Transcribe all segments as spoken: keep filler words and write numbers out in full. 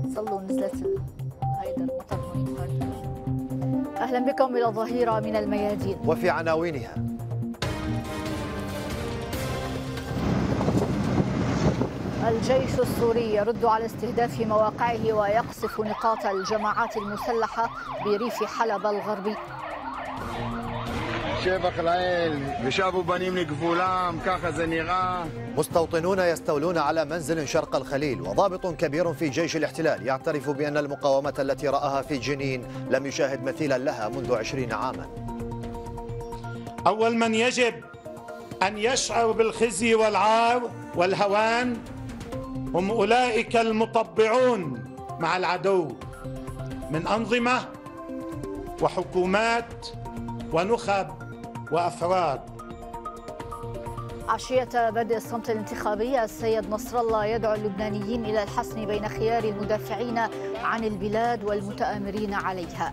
صلوا نزلت هيدا المطر هون. أهلا بكم إلى الظهيرة من الميادين. وفي عناوينها: الجيش السوري يرد على استهداف مواقعه ويقصف نقاط الجماعات المسلحة بريف حلب الغربي. شبك العيل بشافوا بني من قفولام كاخا زنيغا. مستوطنون يستولون على منزل شرق الخليل، وضابط كبير في جيش الاحتلال يعترف بأن المقاومة التي رآها في جنين لم يشاهد مثيلا لها منذ عشرين عاما. أول من يجب أن يشعر بالخزي والعار والهوان هم أولئك المطبعون مع العدو من أنظمة وحكومات ونخب وأفراد. عشية بدء الصمت الانتخابي، السيد نصر الله يدعو اللبنانيين إلى الحسم بين خيار المدافعين عن البلاد والمتآمرين عليها.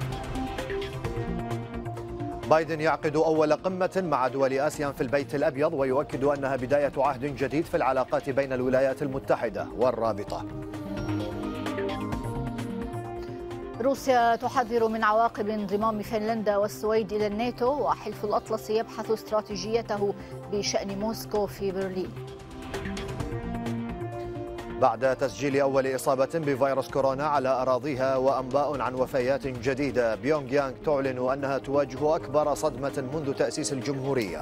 بايدن يعقد أول قمة مع دول آسيا في البيت الأبيض، ويؤكد أنها بداية عهد جديد في العلاقات بين الولايات المتحدة والرابطة. روسيا تحذر من عواقب انضمام فنلندا والسويد إلى الناتو، وحلف الأطلس يبحث استراتيجيته بشأن موسكو في برلين. بعد تسجيل أول إصابة بفيروس كورونا على أراضيها وأنباء عن وفيات جديدة، بيونغ يانغ تعلن أنها تواجه أكبر صدمة منذ تأسيس الجمهورية.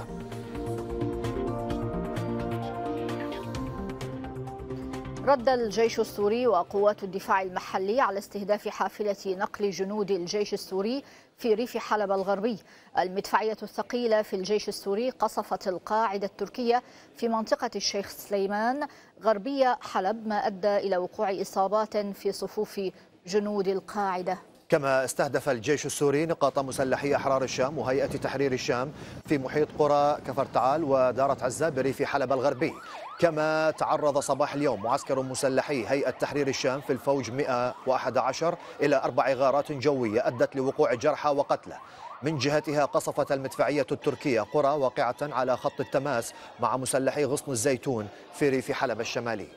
رد الجيش السوري وقوات الدفاع المحلي على استهداف حافلة نقل جنود الجيش السوري في ريف حلب الغربي. المدفعية الثقيلة في الجيش السوري قصفت القاعدة التركية في منطقة الشيخ سليمان غربية حلب، ما أدى إلى وقوع إصابات في صفوف جنود القاعدة. كما استهدف الجيش السوري نقاط مسلحي أحرار الشام وهيئة تحرير الشام في محيط قرى كفرتعال ودارة عزة بريف حلب الغربي. كما تعرض صباح اليوم معسكر مسلحي هيئة تحرير الشام في الفوج مئة وأحد عشر إلى أربع غارات جوية أدت لوقوع جرحى وقتلى. من جهتها قصفت المدفعية التركية قرى واقعة على خط التماس مع مسلحي غصن الزيتون في ريف حلب الشمالي.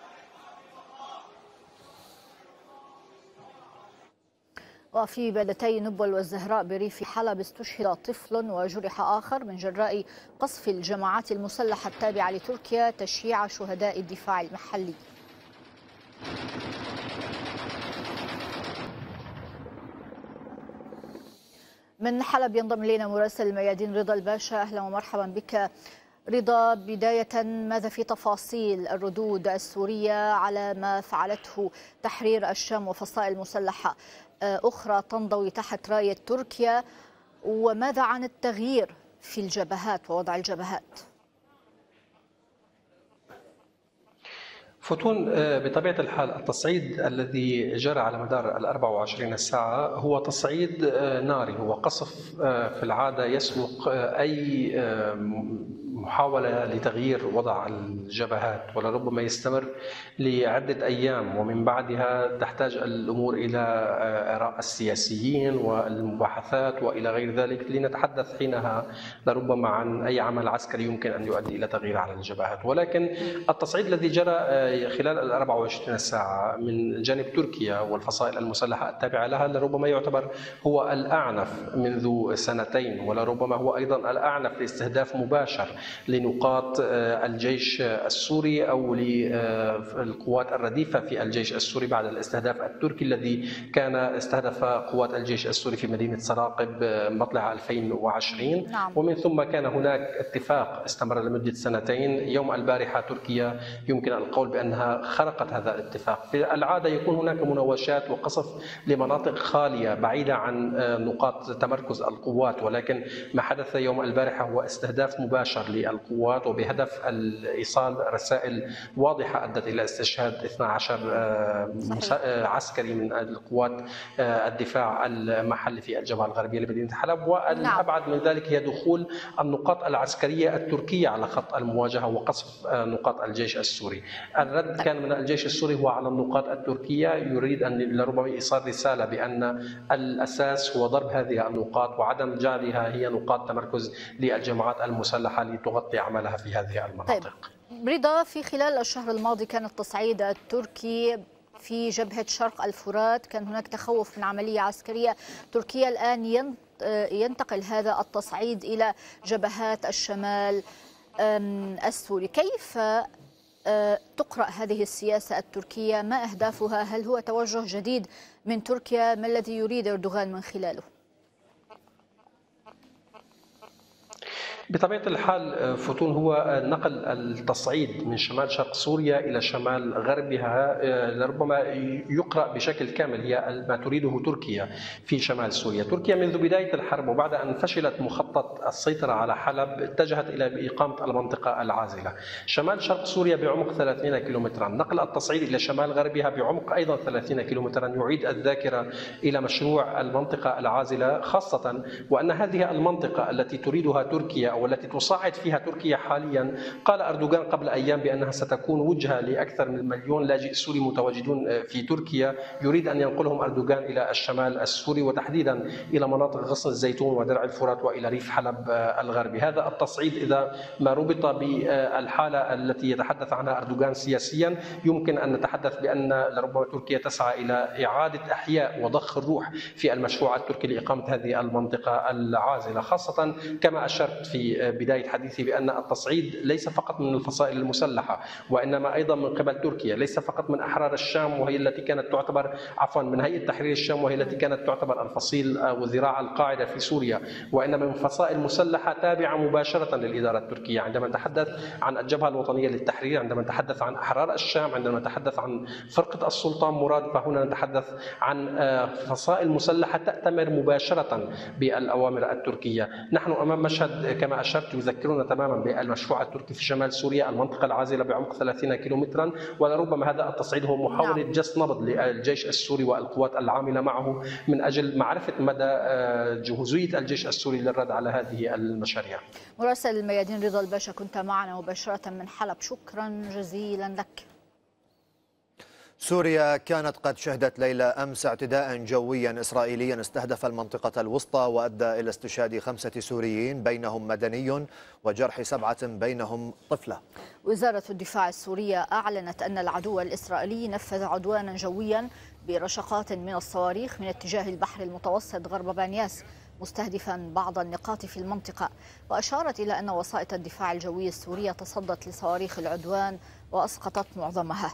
وفي بلدتي نبل والزهراء بريف حلب استشهد طفل وجرح آخر من جراء قصف الجماعات المسلحة التابعة لتركيا تشييع شهداء الدفاع المحلي. من حلب ينضم إلينا مراسل الميادين رضا الباشا. أهلا ومرحبا بك رضا. بداية، ماذا في تفاصيل الردود السورية على ما فعلته تحرير الشام وفصائل مسلحة أخرى تنضوي تحت راية تركيا، وماذا عن التغيير في الجبهات ووضع الجبهات؟ فتون، بطبيعة الحال التصعيد الذي جرى على مدار الأربع وعشرين ساعة هو تصعيد ناري، هو قصف في العادة يسبق أي محاولة لتغيير وضع الجبهات، ولربما يستمر لعدة أيام، ومن بعدها تحتاج الأمور إلى آراء السياسيين والمباحثات وإلى غير ذلك، لنتحدث حينها لربما عن أي عمل عسكري يمكن أن يؤدي إلى تغيير على الجبهات. ولكن التصعيد الذي جرى خلال الأربع وعشرين ساعة من جانب تركيا والفصائل المسلحة التابعة لها لربما يعتبر هو الأعنف منذ سنتين، ولربما هو أيضا الأعنف لاستهداف مباشر لنقاط الجيش السوري أو للقوات الرديفة في الجيش السوري بعد الاستهداف التركي الذي كان استهدف قوات الجيش السوري في مدينة سراقب مطلع ألفين وعشرين. نعم. ومن ثم كان هناك اتفاق استمر لمدة سنتين. يوم البارحة تركيا يمكن القول بأنها خرقت هذا الاتفاق. في العادة يكون هناك مناوشات وقصف لمناطق خالية بعيدة عن نقاط تمركز القوات، ولكن ما حدث يوم البارحة هو استهداف مباشر للقوات وبهدف ايصال رسائل واضحه ادت الى استشهاد اثني عشر عسكري من القوات الدفاع المحلي في الجبهه الغربيه لمدينه حلب. والابعد من ذلك هي دخول النقاط العسكريه التركيه على خط المواجهه وقصف نقاط الجيش السوري. الرد كان من الجيش السوري هو على النقاط التركيه، يريد ان لربما ايصال رساله بان الاساس هو ضرب هذه النقاط وعدم جعلها هي نقاط تمركز للجماعات المسلحه لتغطي عملها في هذه المناطق. طيب رضا، في خلال الشهر الماضي كان التصعيد التركي في جبهة شرق الفرات، كان هناك تخوف من عملية عسكرية تركية، الآن ينتقل هذا التصعيد إلى جبهات الشمال السوري. كيف تقرأ هذه السياسة التركية؟ ما أهدافها؟ هل هو توجه جديد من تركيا؟ ما الذي يريد أردوغان من خلاله؟ بطبيعة الحال فتون هو نقل التصعيد من شمال شرق سوريا إلى شمال غربها، لربما يقرأ بشكل كامل هي ما تريده تركيا في شمال سوريا. تركيا منذ بداية الحرب وبعد أن فشلت مخطط السيطرة على حلب اتجهت إلى إقامة المنطقة العازلة شمال شرق سوريا بعمق ثلاثين كيلومترا، نقل التصعيد إلى شمال غربها بعمق أيضا ثلاثين كيلومترا، يعيد الذاكرة إلى مشروع المنطقة العازلة، خاصة وأن هذه المنطقة التي تريدها تركيا والتي تصعد فيها تركيا حاليا، قال أردوغان قبل أيام بأنها ستكون وجهة لأكثر من مليون لاجئ سوري متواجدون في تركيا، يريد أن ينقلهم أردوغان إلى الشمال السوري وتحديدا إلى مناطق غصن الزيتون ودرع الفرات وإلى ريف حلب الغربي. هذا التصعيد إذا ما ربط بالحالة التي يتحدث عنها أردوغان سياسيا، يمكن أن نتحدث بأن لربما تركيا تسعى إلى إعادة إحياء وضخ الروح في المشروع التركي لإقامة هذه المنطقة العازلة، خاصة كما أشرت في بداية حديثي بأن التصعيد ليس فقط من الفصائل المسلحة وإنما أيضا من قبل تركيا، ليس فقط من أحرار الشام وهي التي كانت تعتبر عفوا من هيئة تحرير الشام وهي التي كانت تعتبر الفصيل وذراع القاعدة في سوريا، وإنما من فصائل مسلحة تابعة مباشرة للإدارة التركية. عندما نتحدث عن الجبهة الوطنية للتحرير، عندما نتحدث عن أحرار الشام، عندما نتحدث عن فرقة السلطان مراد، فهنا نتحدث عن فصائل مسلحة تأتمر مباشرة بالأوامر التركية. نحن أمام مشهد كما أشرت يذكرنا تماما بالمشروع التركي في شمال سوريا، المنطقة العازلة بعمق ثلاثين كيلومترا، ولربما هذا التصعيد هو محاولة جس نبض للجيش السوري والقوات العاملة معه من أجل معرفة مدى جهوزية الجيش السوري للرد على هذه المشاريع. مراسل الميادين رضا الباشا، كنت معنا مباشرة من حلب، شكرا جزيلا لك. سوريا كانت قد شهدت ليلة أمس اعتداء جويا إسرائيليا استهدف المنطقة الوسطى وأدى إلى استشهاد خمسة سوريين بينهم مدني وجرح سبعة بينهم طفلة. وزارة الدفاع السورية أعلنت أن العدو الإسرائيلي نفذ عدوانا جويا برشقات من الصواريخ من اتجاه البحر المتوسط غرب بانياس، مستهدفا بعض النقاط في المنطقة، وأشارت إلى أن وسائط الدفاع الجوي السورية تصدت لصواريخ العدوان وأسقطت معظمها.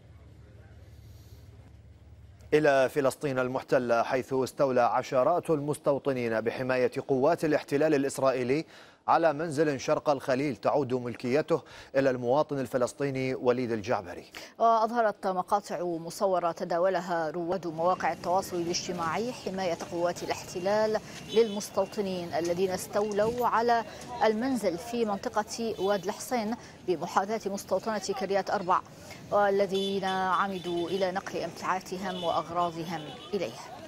إلى فلسطين المحتلة، حيث استولى عشرات المستوطنين بحماية قوات الاحتلال الإسرائيلي على منزل شرق الخليل تعود ملكيته إلى المواطن الفلسطيني وليد الجعبري. وأظهرت مقاطع مصورة تداولها رواد مواقع التواصل الاجتماعي حماية قوات الاحتلال للمستوطنين الذين استولوا على المنزل في منطقة واد الحصين بمحاذاة مستوطنة كريات أربع، والذين عمدوا إلى نقل أمتعاتهم وأغراضهم إليه.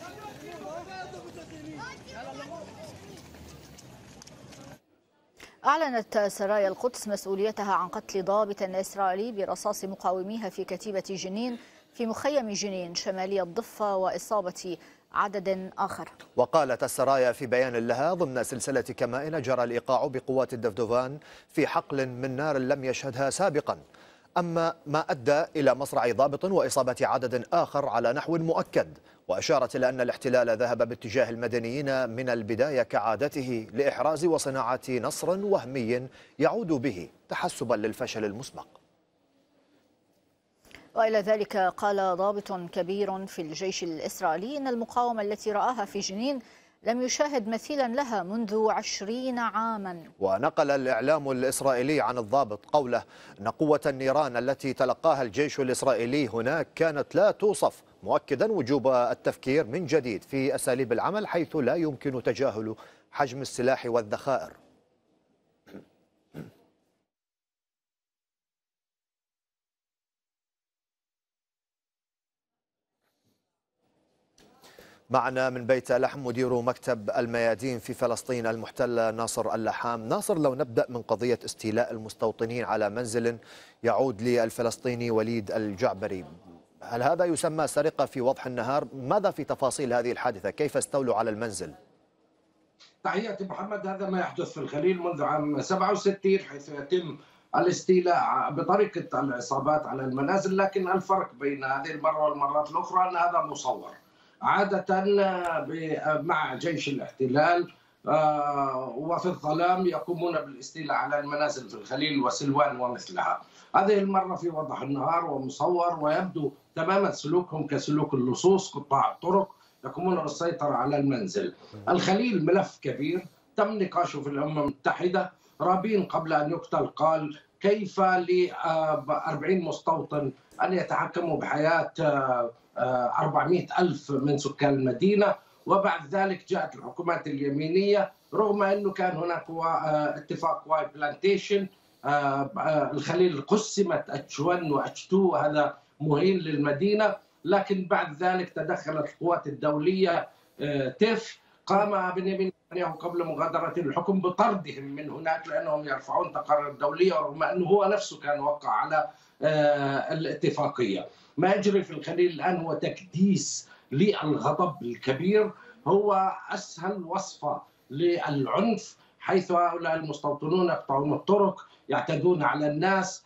أعلنت سرايا القدس مسؤوليتها عن قتل ضابط إسرائيلي برصاص مقاوميها في كتيبة جنين في مخيم جنين شمالي الضفة وإصابة عدد آخر. وقالت السرايا في بيان لها ضمن سلسلة كمائن جرى الإيقاع بقوات الدفدفان في حقل من نار لم يشهدها سابقا، أما ما أدى إلى مصرع ضابط وإصابة عدد آخر على نحو مؤكد. وأشارت إلى أن الاحتلال ذهب باتجاه المدنيين من البداية كعادته لإحراز وصناعة نصر وهمي يعود به تحسبا للفشل المسبق. وإلى ذلك قال ضابط كبير في الجيش الإسرائيلي إن المقاومة التي رآها في جنين لم يشاهد مثيلا لها منذ عشرين عاما. ونقل الإعلام الإسرائيلي عن الضابط قوله أن قوة النيران التي تلقاها الجيش الإسرائيلي هناك كانت لا توصف، مؤكدا وجوب التفكير من جديد في أساليب العمل حيث لا يمكن تجاهل حجم السلاح والذخائر. معنا من بيت لحم مدير مكتب الميادين في فلسطين المحتلة ناصر اللحام. ناصر، لو نبدأ من قضية استيلاء المستوطنين على منزل يعود للفلسطيني وليد الجعبري، هل هذا يسمى سرقة في وضح النهار؟ ماذا في تفاصيل هذه الحادثة؟ كيف استولوا على المنزل؟ تحياتي محمد. هذا ما يحدث في الخليل منذ عام سبعة وستين، حيث يتم الاستيلاء بطريقة العصابات على المنازل، لكن الفرق بين هذه المرة والمرات الأخرى أن هذا مصور. عادة مع جيش الاحتلال وفي الظلام يقومون بالاستيلاء على المنازل في الخليل وسلوان ومثلها. هذه المرة في وضح النهار ومصور، ويبدو تماما سلوكهم كسلوك اللصوص قطاع الطرق، يقومون بالسيطرة على المنزل. الخليل ملف كبير تم نقاشه في الأمم المتحدة. رابين قبل أن يقتل قال كيف ل أربعين مستوطن أن يتحكموا بحياة أربعمئة ألف من سكان المدينة. وبعد ذلك جاءت الحكومات اليمينية، رغم أنه كان هناك اتفاق واي بلانتيشن، الخليل قسمت اتش واحد واتش اثنين وهذا مهين للمدينة، لكن بعد ذلك تدخلت القوات الدولية تيف. قام بنيامين نتنياهو قبل مغادرة الحكم بطردهم من هناك لأنهم يرفعون تقارير دولية، رغم أنه هو نفسه كان وقع على الاتفاقية. ما يجري في الخليل الآن هو تكديس للغضب الكبير، هو أسهل وصفة للعنف، حيث هؤلاء المستوطنون يقطعون الطرق، يعتدون على الناس،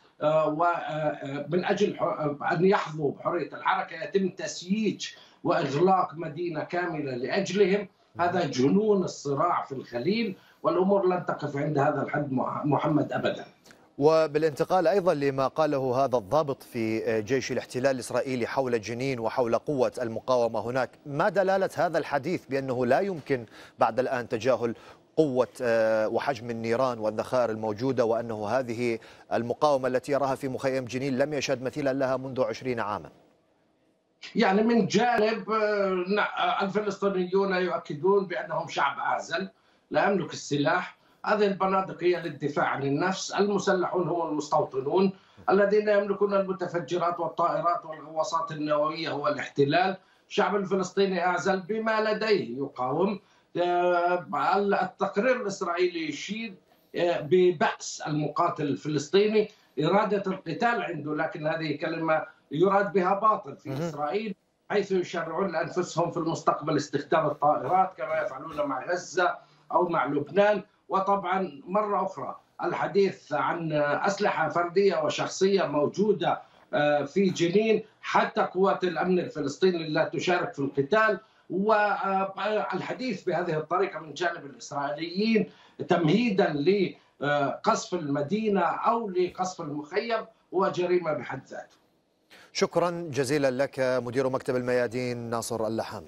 ومن أجل أن يحظوا بحرية الحركة يتم تسييج وإغلاق مدينة كاملة لأجلهم. هذا جنون الصراع في الخليل، والأمور لن تقف عند هذا الحد محمد أبدا. وبالانتقال أيضا لما قاله هذا الضابط في جيش الاحتلال الإسرائيلي حول جنين وحول قوة المقاومة هناك، ما دلالة هذا الحديث بأنه لا يمكن بعد الآن تجاهل قوة وحجم النيران والذخائر الموجودة، وأنه هذه المقاومة التي يراها في مخيم جنين لم يشهد مثيلا لها منذ عشرين عاما؟ يعني من جانب الفلسطينيون يؤكدون بأنهم شعب أعزل لا يملك السلاح، هذه البنادق هي للدفاع عن النفس، المسلحون هم المستوطنون، الذين يملكون المتفجرات والطائرات والغواصات النووية هو الاحتلال. الشعب الفلسطيني أعزل بما لديه يقاوم. التقرير الإسرائيلي يشيد ببأس المقاتل الفلسطيني، إرادة القتال عنده، لكن هذه كلمة يراد بها باطل في إسرائيل، حيث يشرعون لأنفسهم في المستقبل استخدام الطائرات كما يفعلون مع غزة أو مع لبنان. وطبعا مرة أخرى الحديث عن أسلحة فردية وشخصية موجودة في جنين، حتى قوات الأمن الفلسطيني لا تشارك في القتال، والحديث بهذه الطريقة من جانب الإسرائيليين تمهيدا لقصف المدينة أو لقصف المخيم هو جريمة بحد ذاته. شكرا جزيلا لك مدير مكتب الميادين ناصر اللحام.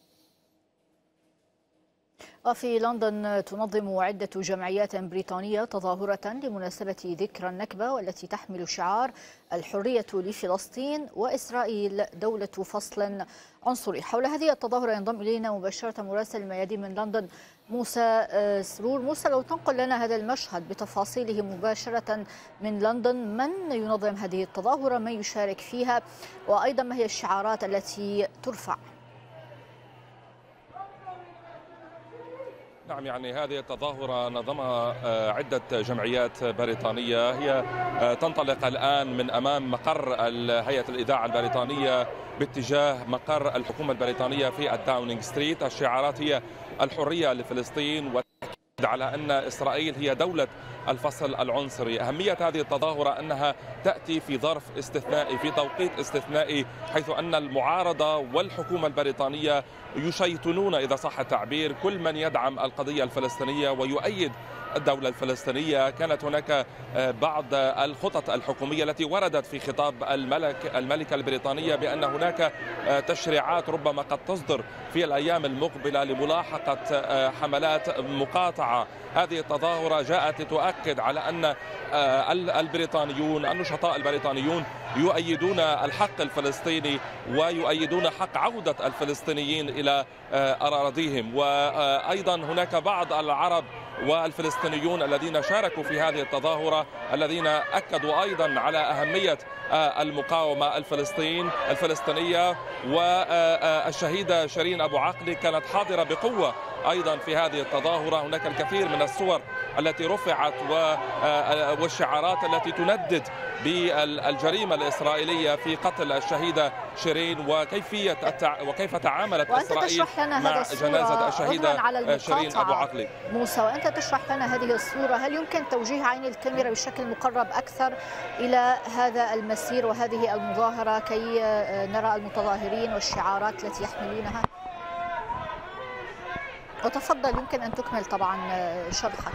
وفي لندن تنظم عدة جمعيات بريطانية تظاهرة لمناسبة ذكرى النكبة، والتي تحمل شعار الحرية لفلسطين وإسرائيل دولة فصل عنصري. حول هذه التظاهرة ينضم إلينا مباشرة مراسل الميادين من لندن موسى سرور. موسى، لو تنقل لنا هذا المشهد بتفاصيله مباشرة من لندن، من ينظم هذه التظاهرة، من يشارك فيها، وأيضا ما هي الشعارات التي ترفع؟ نعم، يعني هذه التظاهرة نظمها عدة جمعيات بريطانية، هي تنطلق الآن من أمام مقر هيئة الإذاعة البريطانية باتجاه مقر الحكومة البريطانية في الداونينغ ستريت. الشعارات هي الحرية لفلسطين والتأكيد على أن إسرائيل هي دولة الفصل العنصري. أهمية هذه التظاهرة أنها تأتي في ظرف استثنائي، في توقيت استثنائي، حيث أن المعارضة والحكومة البريطانية يشيطنون إذا صح التعبير كل من يدعم القضية الفلسطينية ويؤيد الدولة الفلسطينية. كانت هناك بعض الخطط الحكومية التي وردت في خطاب الملك الملكة البريطانية بأن هناك تشريعات ربما قد تصدر في الأيام المقبلة لملاحقة حملات مقاطعة. هذه التظاهرة جاءت لتؤكد على أن البريطانيون النشطاء البريطانيون يؤيدون الحق الفلسطيني ويؤيدون حق عودة الفلسطينيين إلى أراضيهم. وأيضا هناك بعض العرب والفلسطينيون الذين شاركوا في هذه التظاهرة الذين أكدوا أيضا على أهمية المقاومة الفلسطين الفلسطينية. والشهيدة شيرين أبو عقلي كانت حاضرة بقوة أيضا في هذه التظاهرة. هناك الكثير من الصور التي رفعت والشعارات التي تندد بالجريمة الإسرائيلية في قتل الشهيدة شيرين وكيفية التع... وكيف تعاملت إسرائيل مع جنازة الشهيدة شيرين أبو عقلة. موسى، وأنت تشرح لنا هذه الصورة، هل يمكن توجيه عين الكاميرا بشكل مقرب أكثر إلى هذا المسير وهذه المظاهرة كي نرى المتظاهرين والشعارات التي يحملونها؟ وتفضل، يمكن أن تكمل طبعا شرحك.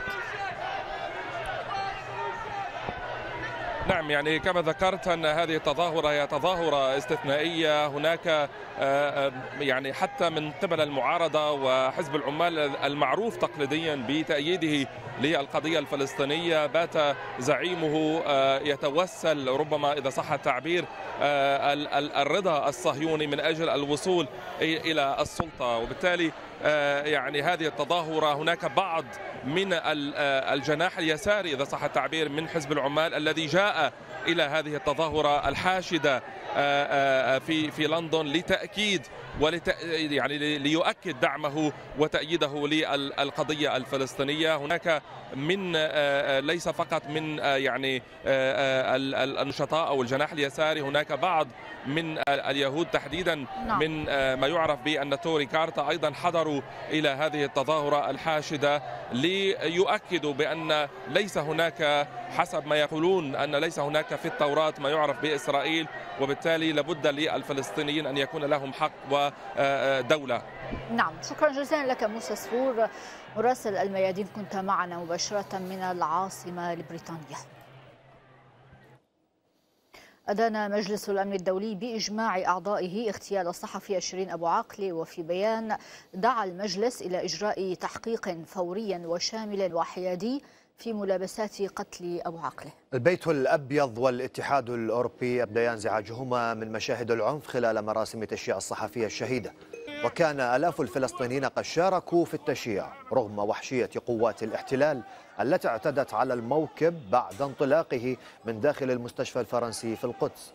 نعم، يعني كما ذكرت أن هذه التظاهرة هي تظاهرة استثنائية. هناك يعني حتى من قبل المعارضة وحزب العمال المعروف تقليديا بتأييده للقضية الفلسطينية، بات زعيمه يتوسل ربما إذا صح التعبير الرضا الصهيوني من أجل الوصول إلى السلطة. وبالتالي يعني هذه التظاهرة هناك بعض من الجناح اليساري إذا صح التعبير من حزب العمال الذي جاء إلى هذه التظاهرة الحاشدة في في لندن لتأكيد ولت يعني ليؤكد دعمه وتأييده للقضية الفلسطينية. هناك من ليس فقط من يعني النشطاء أو الجناح اليساري، هناك بعض من اليهود تحديدا من ما يعرف بأن توري كارتا أيضا حضروا إلى هذه التظاهرة الحاشدة ليؤكدوا بأن ليس هناك، حسب ما يقولون، أن ليس هناك في التوراة ما يعرف بإسرائيل، وبالتالي لابد للفلسطينيين أن يكون لهم حق ودولة. نعم، شكرا جزيلا لك موسى سفور مراسل الميادين، كنت معنا مباشرة من العاصمة البريطانية. أدان مجلس الأمن الدولي بإجماع أعضائه اغتيال الصحفية شيرين أبو عقلة، وفي بيان دعا المجلس إلى إجراء تحقيق فوري وشامل وحيادي في ملابسات قتل أبو عقلة. البيت الأبيض والاتحاد الأوروبي أبديا انزعاجهما من مشاهد العنف خلال مراسم تشييع الصحفية الشهيدة، وكان آلاف الفلسطينيين قد شاركوا في التشييع رغم وحشية قوات الاحتلال التي اعتدت على الموكب بعد انطلاقه من داخل المستشفى الفرنسي في القدس.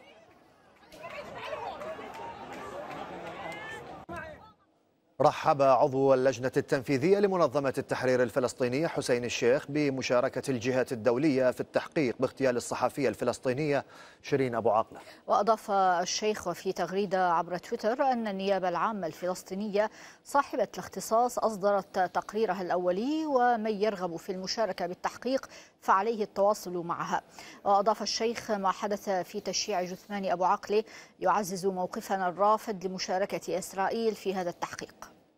رحب عضو اللجنة التنفيذية لمنظمة التحرير الفلسطينية حسين الشيخ بمشاركة الجهات الدولية في التحقيق باغتيال الصحفية الفلسطينية شيرين أبو عقلة. وأضاف الشيخ وفي تغريدة عبر تويتر أن النيابة العامة الفلسطينية صاحبة الاختصاص أصدرت تقريرها الأولي، ومن يرغب في المشاركة بالتحقيق فعليه التواصل معها. وأضاف الشيخ: ما حدث في تشييع جثمان أبو عقلة يعزز موقفنا الرافض لمشاركة إسرائيل في هذا التحقيق.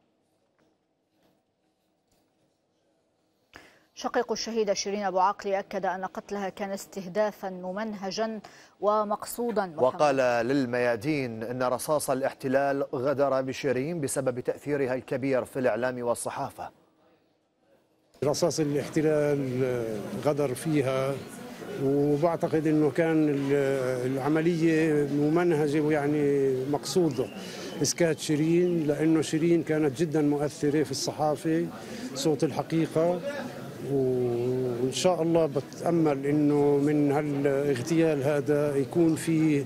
شقيق الشهيدة شيرين أبو عقلة أكد أن قتلها كان استهدافا ممنهجا ومقصودا، وقال للميادين أن رصاص الاحتلال غدر بشيرين بسبب تأثيرها الكبير في الإعلام والصحافة. رصاص الاحتلال غدر فيها، وبعتقد أنه كان العملية ممنهجة ويعني مقصودة إسكات شيرين، لأنه شيرين كانت جدا مؤثرة في الصحافة، صوت الحقيقة. وإن شاء الله بتأمل أنه من هالاغتيال هذا يكون في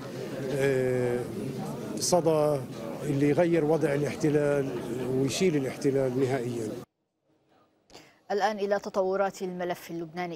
صدى اللي يغير وضع الاحتلال ويشيل الاحتلال نهائيا. الآن إلى تطورات الملف اللبناني.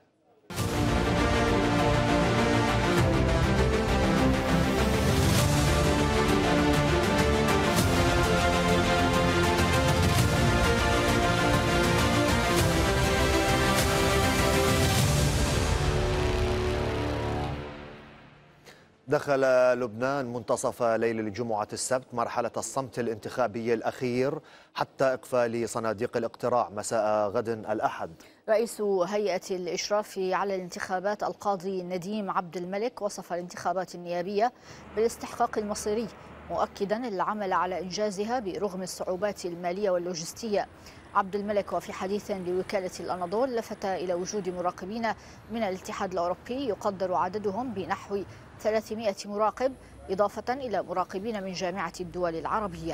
دخل لبنان منتصف ليل الجمعة السبت مرحلة الصمت الانتخابي الأخير حتى إقفال صناديق الاقتراع مساء غد الأحد. رئيس هيئة الإشراف على الانتخابات القاضي نديم عبد الملك وصف الانتخابات النيابية بالاستحقاق المصيري، مؤكدا العمل على إنجازها برغم الصعوبات المالية واللوجستية. عبد الملك وفي حديث لوكالة الأناضول لفت إلى وجود مراقبين من الاتحاد الأوروبي يقدر عددهم بنحو ثلاثمائة مراقب، إضافة إلى مراقبين من جامعة الدول العربية.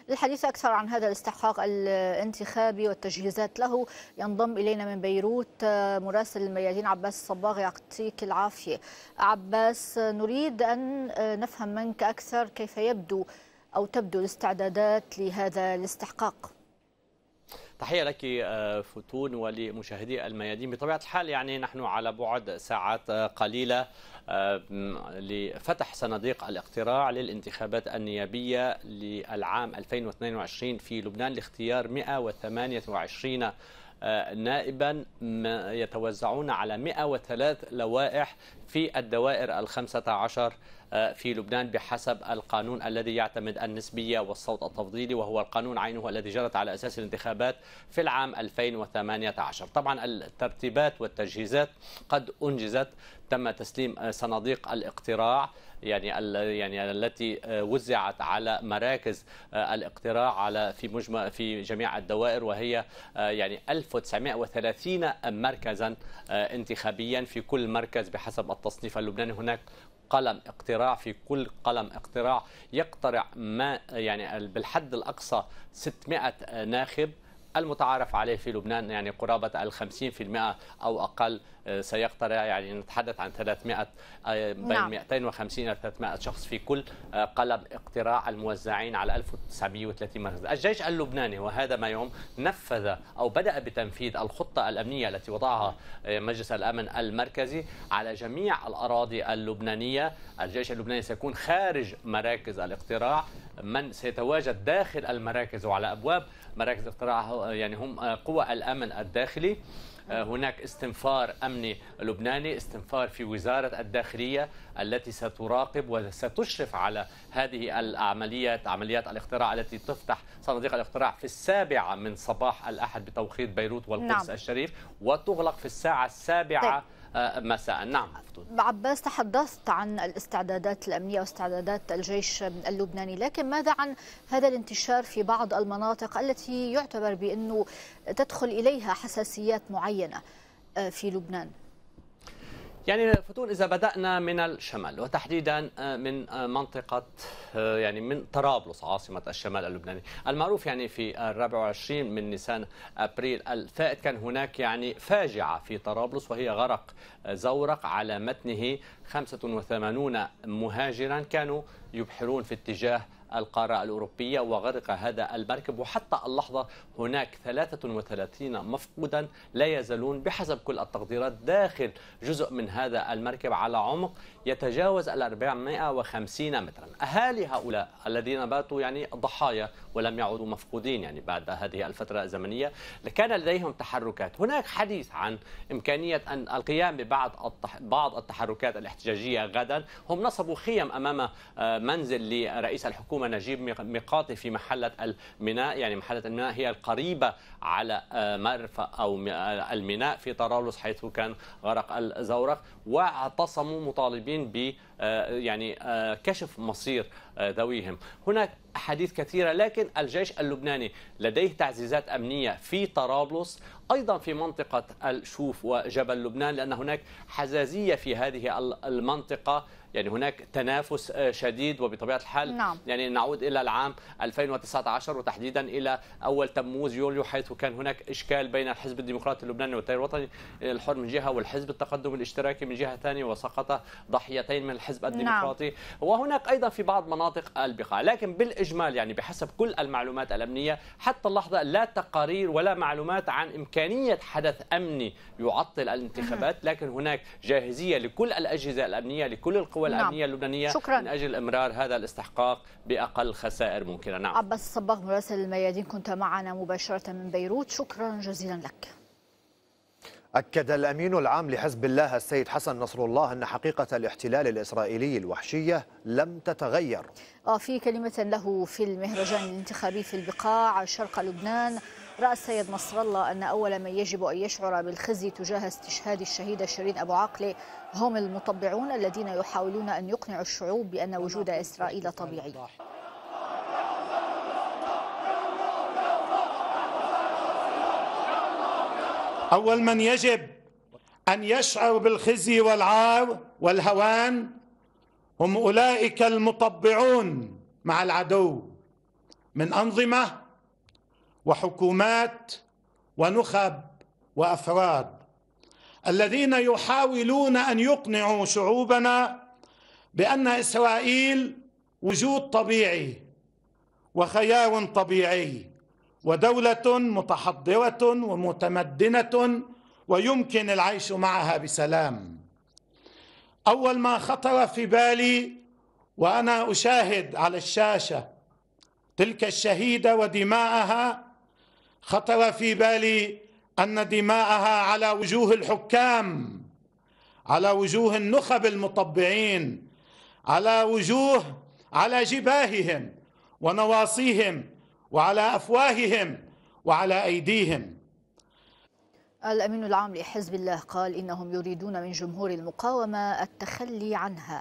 للحديث أكثر عن هذا الاستحقاق الانتخابي والتجهيزات له ينضم إلينا من بيروت مراسل الميادين عباس الصباغ. يعطيك العافية عباس، نريد أن نفهم منك أكثر كيف يبدو أو تبدو الاستعدادات لهذا الاستحقاق. تحية لك فتون ولمشاهدي الميادين. بطبيعة الحال يعني نحن على بعد ساعات قليلة لفتح صناديق الاقتراع للانتخابات النيابية للعام ألفين واثنين وعشرين في لبنان لاختيار مئة وثمانية وعشرين نائبا يتوزعون على مئة وثلاث لوائح في الدوائر الخمسة عشر في لبنان بحسب القانون الذي يعتمد النسبية والصوت التفضيلي، وهو القانون عينه الذي جرت على أساس الانتخابات في العام ألفين وثمانية عشر. طبعا الترتيبات والتجهيزات قد أنجزت، تم تسليم صناديق الاقتراع يعني يعني التي وزعت على مراكز الاقتراع على في مجمع في جميع الدوائر، وهي يعني ألف وتسعمئة وثلاثين مركزا انتخابيا في كل مركز بحسب التصنيف اللبناني. هناك قلم اقتراع، في كل قلم اقتراع يقترع ما يعني بالحد الأقصى ستمئة ناخب. المتعارف عليه في لبنان يعني قرابة الخمسين في المئة أو أقل سيقترع، يعني نتحدث عن ثلاثمئة بين نعم. مئتين وخمسين إلى ثلاثمئة شخص في كل قلم اقتراع الموزعين على ألف وتسعمئة وثلاثين مركز. الجيش اللبناني وهذا ما يوم نفذ أو بدأ بتنفيذ الخطة الأمنية التي وضعها مجلس الأمن المركزي على جميع الأراضي اللبنانية. الجيش اللبناني سيكون خارج مراكز الاقتراع، من سيتواجد داخل المراكز وعلى أبواب مراكز الاقتراع يعني هم قوى الأمن الداخلي. هناك استنفار أمني لبناني، استنفار في وزارة الداخلية التي ستراقب وستشرف على هذه العمليات، عمليات الاقتراع التي تفتح صناديق الاقتراع في السابعة من صباح الأحد بتوقيت بيروت والقدس نعم. الشريف، وتغلق في الساعة السابعة طيب. مساء. نعم عباس، تحدثت عن الاستعدادات الأمنية واستعدادات الجيش اللبناني، لكن ماذا عن هذا الانتشار في بعض المناطق التي يعتبر بأنه تدخل إليها حساسيات معينة في لبنان؟ يعني فتون، إذا بدأنا من الشمال وتحديدا من منطقة يعني من طرابلس عاصمة الشمال اللبناني، المعروف يعني في الرابع والعشرين من نيسان أبريل الفائت كان هناك يعني فاجعة في طرابلس، وهي غرق زورق على متنه خمسة وثمانين مهاجرا كانوا يبحرون في اتجاه القارة الأوروبية، وغرق هذا المركب. وحتى اللحظة هناك ثلاثة وثلاثين مفقودا لا يزالون بحسب كل التقديرات داخل جزء من هذا المركب على عمق يتجاوز الأربعمئة وخمسين مترا. أهالي هؤلاء الذين باتوا يعني ضحايا ولم يعودوا مفقودين يعني بعد هذه الفترة الزمنية كان لديهم تحركات. هناك حديث عن إمكانية أن القيام ببعض بعض التحركات الاحتجاجية غدا. هم نصبوا خيم أمام منزل لرئيس الحكومة نجيب ميقاتي في محلة الميناء، يعني محلة الميناء هي القريبة على مرفأ أو الميناء في طرابلس حيث كان غرق الزورق، واعتصموا مطالبين ب يعني كشف مصير ذويهم. هناك أحاديث كثيرة، لكن الجيش اللبناني لديه تعزيزات أمنية في طرابلس، أيضا في منطقة الشوف وجبل لبنان، لأن هناك حزازية في هذه المنطقة، يعني هناك تنافس شديد. وبطبيعة الحال نعم. يعني نعود إلى العام ألفين وتسعة عشر وتحديدا إلى أول تموز يوليو، حيث كان هناك إشكال بين الحزب الديمقراطي اللبناني والتيار الوطني الحر من جهة والحزب التقدم الاشتراكي من جهة ثانية، وسقط ضحيتين من الحزب الديمقراطي نعم. وهناك أيضا في بعض مناطق البقاع. لكن بالإجمال يعني بحسب كل المعلومات الأمنية حتى اللحظة لا تقارير ولا معلومات عن إمكانية حدث أمني يعطل الانتخابات، لكن هناك جاهزية لكل الأجهزة الأمنية لكل القوى نعم. الأمنية اللبنانية شكرا. من أجل إمرار هذا الاستحقاق بأقل خسائر ممكنة. نعم. عباس الصباغ مراسل الميادين كنت معنا مباشرة من بيروت، شكرا جزيلا لك. أكد الأمين العام لحزب الله السيد حسن نصر الله أن حقيقة الاحتلال الإسرائيلي الوحشية لم تتغير. في كلمة له في المهرجان الانتخابي في البقاع شرق لبنان، رأى السيد نصر الله أن أول من يجب أن يشعر بالخزي تجاه استشهاد الشهيدة شيرين أبو عاقلة هم المطبعون الذين يحاولون أن يقنعوا الشعوب بأن وجود إسرائيل طبيعي. أول من يجب أن يشعر بالخزي والعار والهوان هم أولئك المطبعون مع العدو، من أنظمة وحكومات ونخب وأفراد الذين يحاولون أن يقنعوا شعوبنا بأن إسرائيل وجود طبيعي وخيار طبيعي ودولة متحضرة ومتمدنة ويمكن العيش معها بسلام. أول ما خطر في بالي وأنا أشاهد على الشاشة تلك الشهيدة ودماءها، خطر في بالي أن دماءها على وجوه الحكام، على وجوه النخب المطبعين، على وجوه على جباههم ونواصيهم وعلى أفواههم وعلى أيديهم. الأمين العام لحزب الله قال إنهم يريدون من جمهور المقاومة التخلي عنها.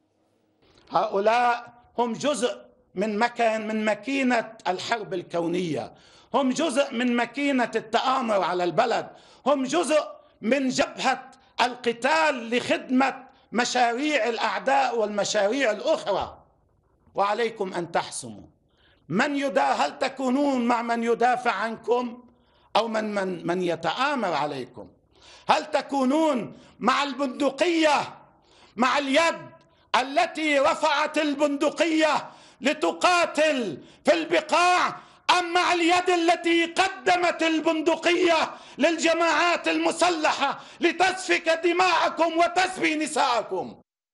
هؤلاء هم جزء من مكان من ماكينة الحرب الكونية، هم جزء من ماكينة التآمر على البلد، هم جزء من جبهة القتال لخدمة مشاريع الأعداء والمشاريع الأخرى. وعليكم أن تحسموا من يدا هل تكونون مع من يدافع عنكم أو من من من يتآمر عليكم؟ هل تكونون مع البندقية، مع اليد التي رفعت البندقية لتقاتل في البقاع، أم مع اليد التي قدمت البندقية للجماعات المسلحة لتسفك دماءكم وتسبي نساءكم؟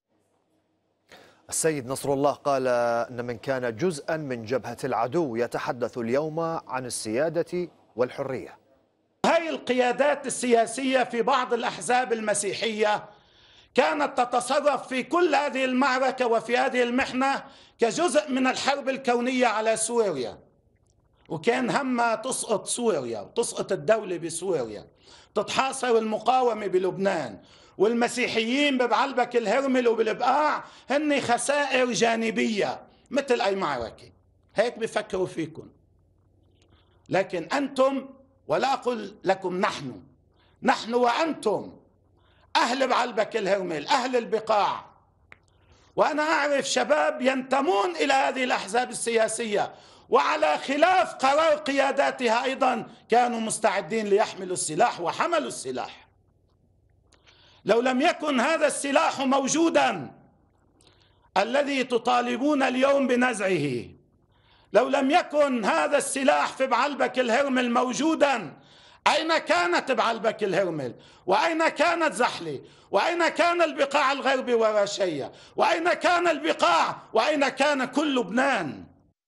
السيد نصر الله قال أن من كان جزءا من جبهة العدو يتحدث اليوم عن السيادة والحرية. هاي القيادات السياسية في بعض الأحزاب المسيحية كانت تتصرف في كل هذه المعركة وفي هذه المحنة كجزء من الحرب الكونية على سوريا، وكان همها تسقط سوريا وتسقط الدولة بسوريا، تتحاصر المقاومة بلبنان، والمسيحيين ببعلبك الهرمل وبالبقاع هن خسائر جانبية مثل أي معركة. هيك بفكروا فيكم. لكن أنتم، ولا أقول لكم نحن، نحن وأنتم أهل بعلبك الهرمل، أهل البقاع. وأنا أعرف شباب ينتمون إلى هذه الأحزاب السياسية وعلى خلاف قرار قياداتها أيضا كانوا مستعدين ليحملوا السلاح وحملوا السلاح. لو لم يكن هذا السلاح موجودا الذي تطالبون اليوم بنزعه، لو لم يكن هذا السلاح في بعلبك الهرمل موجودا، أين كانت بعلبك الهرمل؟ وأين كانت زحلة؟ وأين كان البقاع الغربي ورشية؟ وأين كان البقاع؟ وأين كان كل لبنان؟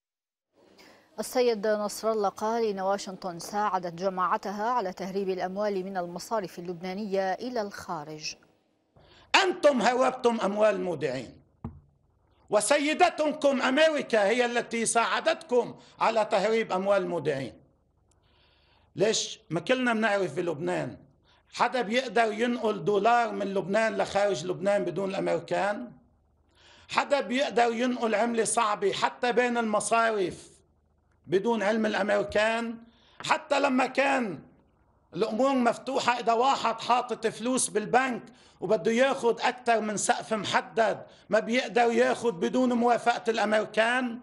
السيد نصر الله قال إن واشنطن ساعدت جماعتها على تهريب الأموال من المصارف اللبنانية إلى الخارج. أنتم هربتم أموال المودعين، وسيدتكم أمريكا هي التي ساعدتكم على تهريب أموال المودعين. ليش؟ ما كلنا بنعرف في لبنان حدا بيقدر ينقل دولار من لبنان لخارج لبنان بدون الأمريكان؟ حدا بيقدر ينقل عملة صعبة حتى بين المصارف بدون علم الأمريكان؟ حتى لما كان الأمور مفتوحة، إذا واحد حاطط فلوس بالبنك وبده ياخد أكثر من سقف محدد ما بيقدر ياخد بدون موافقة الأمريكان.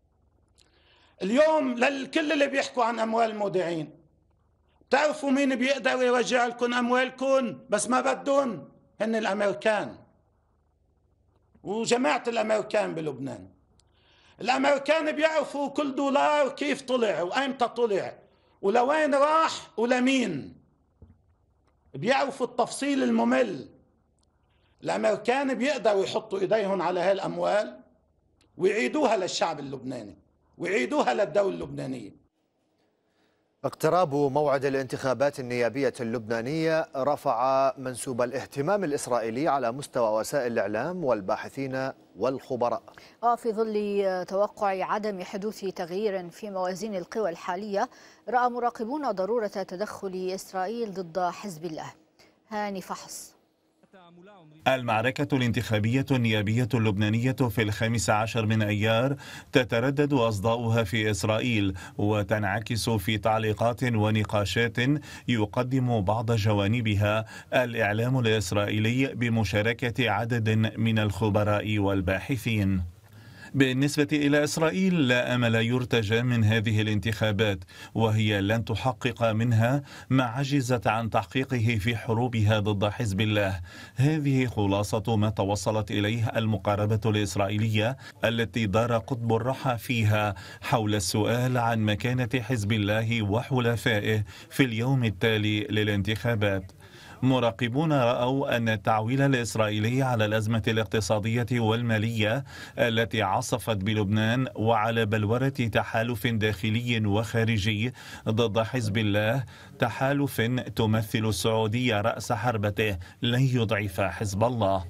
اليوم للكل اللي بيحكوا عن أموال المودعين، بتعرفوا مين بيقدر يرجع لكم أموالكم بس ما بدهم؟ هن الأمريكان وجماعة الأمريكان بلبنان. الأمريكان بيعرفوا كل دولار كيف طلع وأيمتى طلع ولوين راح ولمين، بيعرفوا التفصيل الممل. الأمريكان بيقدروا يحطوا إيديهم على هالأموال ويعيدوها للشعب اللبناني ويعيدوها للدولة اللبنانية. اقتراب موعد الانتخابات النيابية اللبنانية رفع منسوب الاهتمام الإسرائيلي على مستوى وسائل الإعلام والباحثين والخبراء. وفي ظل توقع عدم حدوث تغيير في موازين القوى الحالية، رأى مراقبون ضرورة تدخل إسرائيل ضد حزب الله. هاني فحص. المعركة الانتخابية النيابية اللبنانية في الخامس عشر من أيار تتردد أصداؤها في إسرائيل وتنعكس في تعليقات ونقاشات يقدم بعض جوانبها الإعلام الإسرائيلي بمشاركة عدد من الخبراء والباحثين. بالنسبة إلى إسرائيل لا أمل يرتجى من هذه الانتخابات، وهي لن تحقق منها ما عجزت عن تحقيقه في حروبها ضد حزب الله. هذه خلاصة ما توصلت إليه المقاربة الإسرائيلية التي دار قطب الرحى فيها حول السؤال عن مكانة حزب الله وحلفائه في اليوم التالي للانتخابات. مراقبون رأوا أن التعويل الإسرائيلي على الأزمة الاقتصادية والمالية التي عصفت بلبنان وعلى بلورة تحالف داخلي وخارجي ضد حزب الله، تحالف تمثل السعودية رأس حربته، لن يضعف حزب الله.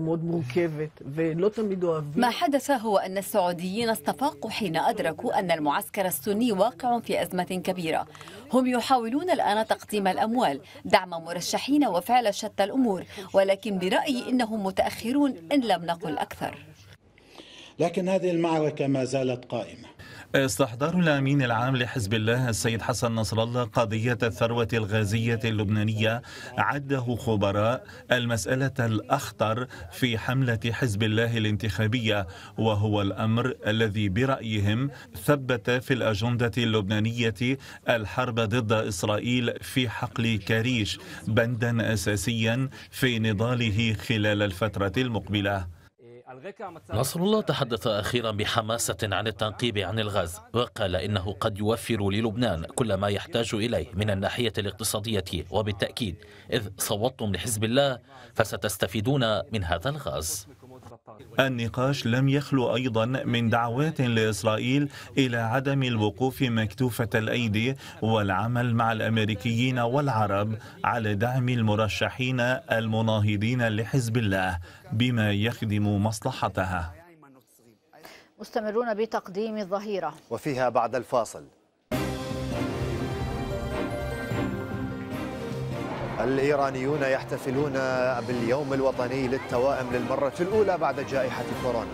ما حدث هو أن السعوديين استفاقوا حين أدركوا أن المعسكر السني واقع في أزمة كبيرة. هم يحاولون الآن تقديم الأموال، دعم مرشحين وفعل شتى الأمور، ولكن برأيي إنهم متأخرون إن لم نقل أكثر. لكن هذه المعركة ما زالت قائمة. استحضار الأمين العام لحزب الله السيد حسن نصر الله قضية الثروة الغازية اللبنانية عده خبراء المسألة الأخطر في حملة حزب الله الانتخابية، وهو الأمر الذي برأيهم ثبت في الأجندة اللبنانية الحرب ضد إسرائيل في حقل كريش بندا أساسيا في نضاله خلال الفترة المقبلة. نصر الله تحدث أخيرا بحماسة عن التنقيب عن الغاز، وقال إنه قد يوفر للبنان كل ما يحتاج إليه من الناحية الاقتصادية، وبالتأكيد إذ صوتتم لحزب الله فستستفيدون من هذا الغاز. النقاش لم يخلو أيضا من دعوات لإسرائيل إلى عدم الوقوف مكتوفة الأيدي والعمل مع الأمريكيين والعرب على دعم المرشحين المناهضين لحزب الله بما يخدم مصلحتها. مستمرون بتقديم الظهيرة وفيها بعد الفاصل. الإيرانيون يحتفلون باليوم الوطني للتوائم للمرة الأولى بعد جائحة كورونا.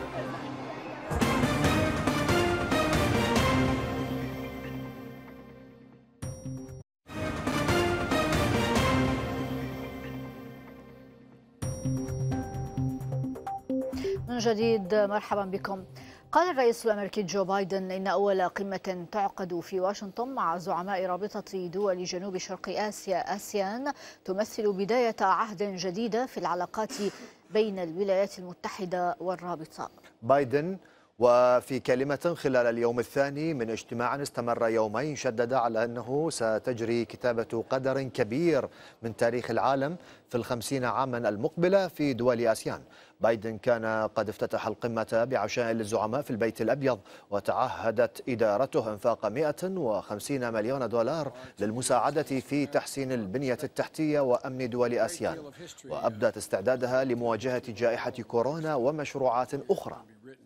من جديد مرحبا بكم. قال الرئيس الأمريكي جو بايدن إن أول قمة تعقد في واشنطن مع زعماء رابطة دول جنوب شرق آسيا آسيان تمثل بداية عهد جديد في العلاقات بين الولايات المتحدة والرابطة. بايدن وفي كلمة خلال اليوم الثاني من اجتماع استمر يومين شدد على أنه ستجري كتابة قدر كبير من تاريخ العالم في الخمسين عاما المقبلة في دول آسيان. بايدن كان قد افتتح القمة بعشاء للزعماء في البيت الأبيض، وتعهدت إدارته إنفاق مئة وخمسين مليون دولار للمساعدة في تحسين البنية التحتية وأمن دول آسيان، وأبدت استعدادها لمواجهة جائحة كورونا ومشروعات أخرى.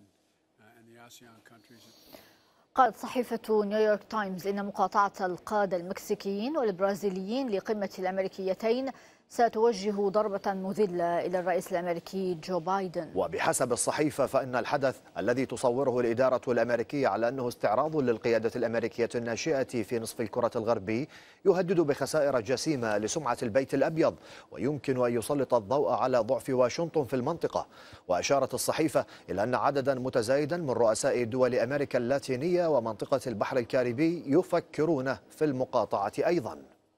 قالت صحيفة نيويورك تايمز إن مقاطعة القادة المكسيكيين والبرازيليين لقمة الأمريكيتين ستوجه ضربة مذلة إلى الرئيس الأمريكي جو بايدن. وبحسب الصحيفة فإن الحدث الذي تصوره الإدارة الأمريكية على أنه استعراض للقيادة الأمريكية الناشئة في نصف الكرة الغربي يهدد بخسائر جسيمة لسمعة البيت الأبيض، ويمكن أن يسلط الضوء على ضعف واشنطن في المنطقة. وأشارت الصحيفة إلى أن عددا متزايدا من رؤساء دول أمريكا اللاتينية ومنطقة البحر الكاريبي يفكرون في المقاطعة أيضا.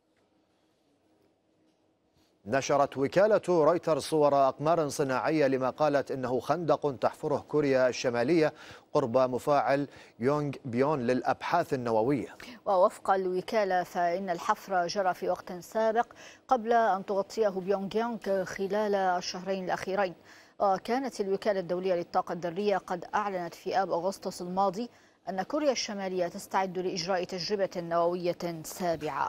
نشرت وكالة رويترز صور أقمار صناعية لما قالت إنه خندق تحفره كوريا الشمالية قرب مفاعل يونغ بيون للأبحاث النووية. ووفق الوكالة فإن الحفر جرى في وقت سابق قبل أن تغطيه بيونغ يانغ خلال الشهرين الأخيرين. وكانت الوكالة الدولية للطاقة الذرية قد أعلنت في آب أغسطس الماضي أن كوريا الشمالية تستعد لإجراء تجربة نووية سابعة.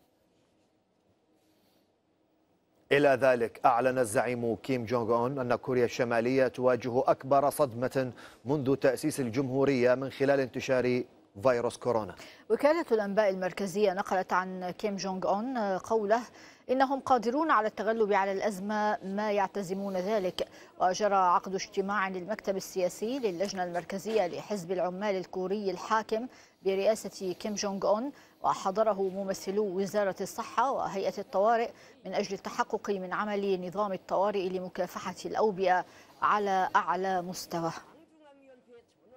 إلى ذلك أعلن الزعيم كيم جونغ أون أن كوريا الشمالية تواجه أكبر صدمة منذ تأسيس الجمهورية من خلال انتشار فيروس كورونا. وكالة الأنباء المركزية نقلت عن كيم جونغ أون قوله إنهم قادرون على التغلب على الأزمة ما يعتزمون ذلك. وجرى عقد اجتماع للمكتب السياسي للجنة المركزية لحزب العمال الكوري الحاكم برئاسة كيم جونغ أون، وحضره ممثلو وزارة الصحة وهيئة الطوارئ من أجل التحقق من عمل نظام الطوارئ لمكافحة الأوبئة على أعلى مستوى.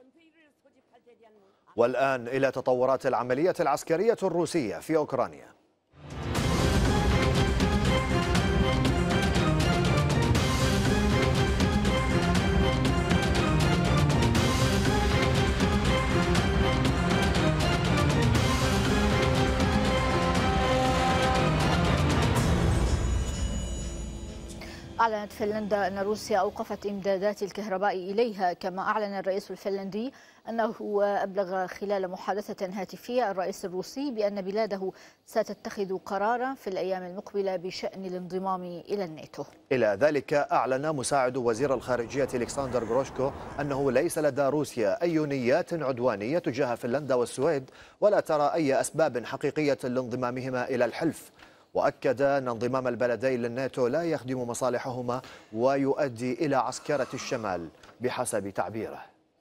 والآن إلى تطورات العملية العسكرية الروسية في أوكرانيا. أعلنت فنلندا أن روسيا أوقفت إمدادات الكهرباء إليها، كما أعلن الرئيس الفنلندي أنه أبلغ خلال محادثة هاتفية الرئيس الروسي بأن بلاده ستتخذ قرارا في الأيام المقبلة بشأن الانضمام إلى الناتو. إلى ذلك أعلن مساعد وزير الخارجية ألكسندر غروشكو أنه ليس لدى روسيا أي نيات عدوانية تجاه فنلندا والسويد، ولا ترى أي أسباب حقيقية لانضمامهما إلى الحلف. وأكد أن انضمام البلدين للناتو لا يخدم مصالحهما ويؤدي إلى عسكرة الشمال بحسب تعبيره.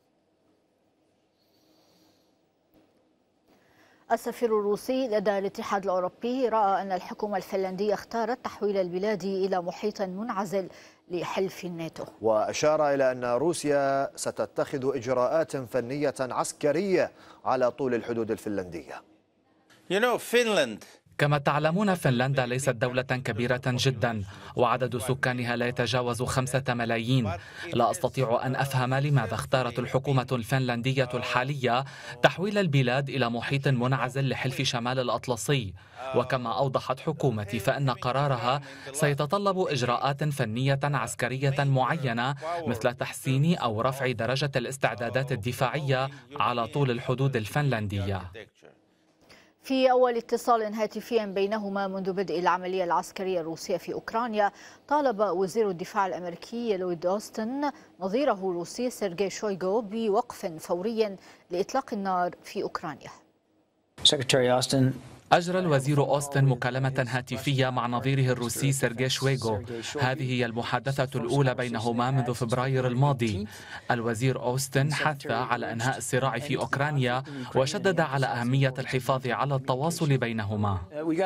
السفير الروسي لدى الاتحاد الأوروبي رأى أن الحكومة الفنلندية اختارت تحويل البلاد إلى محيط منعزل لحلف الناتو، وأشار إلى أن روسيا ستتخذ إجراءات فنية عسكرية على طول الحدود الفنلندية. You know, Finland. كما تعلمون فنلندا ليست دولة كبيرة جدا وعدد سكانها لا يتجاوز خمسة ملايين. لا أستطيع أن أفهم لماذا اختارت الحكومة الفنلندية الحالية تحويل البلاد إلى محيط منعزل لحلف شمال الأطلسي. وكما أوضحت حكومتي فإن قرارها سيتطلب إجراءات فنية عسكرية معينة مثل تحسين أو رفع درجة الاستعدادات الدفاعية على طول الحدود الفنلندية. في أول اتصال هاتفي بينهما منذ بدء العملية العسكرية الروسية في أوكرانيا، طالب وزير الدفاع الأمريكي لويد أوستن نظيره الروسي سيرجي شويغو بوقف فوري لإطلاق النار في أوكرانيا. أجرى الوزير أوستن مكالمة هاتفية مع نظيره الروسي سيرجي شويغو. هذه هي المحادثة الأولى بينهما منذ فبراير الماضي. الوزير أوستن حث على إنهاء الصراع في أوكرانيا وشدد على أهمية الحفاظ على التواصل بينهما.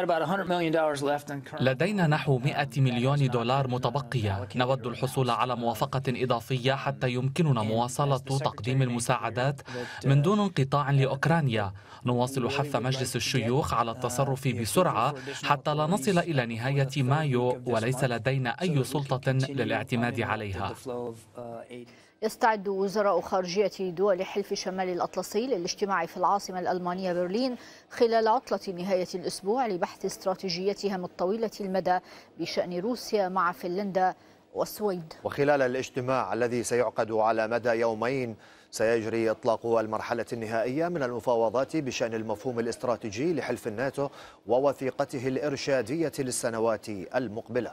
لدينا نحو مئة مليون دولار متبقية. نود الحصول على موافقة إضافية حتى يمكننا مواصلة تقديم المساعدات من دون انقطاع لأوكرانيا. نواصل حث مجلس الشيوخ على التصرف بسرعة حتى لا نصل إلى نهاية مايو وليس لدينا أي سلطة للاعتماد عليها. يستعد وزراء خارجية دول حلف شمال الأطلسي للاجتماع في العاصمة الألمانية برلين خلال عطلة نهاية الأسبوع لبحث استراتيجيتهم الطويلة المدى بشأن روسيا مع فنلندا والسويد. وخلال الاجتماع الذي سيعقد على مدى يومين سيجري إطلاق المرحلة النهائية من المفاوضات بشأن المفهوم الاستراتيجي لحلف الناتو ووثيقته الإرشادية للسنوات المقبلة.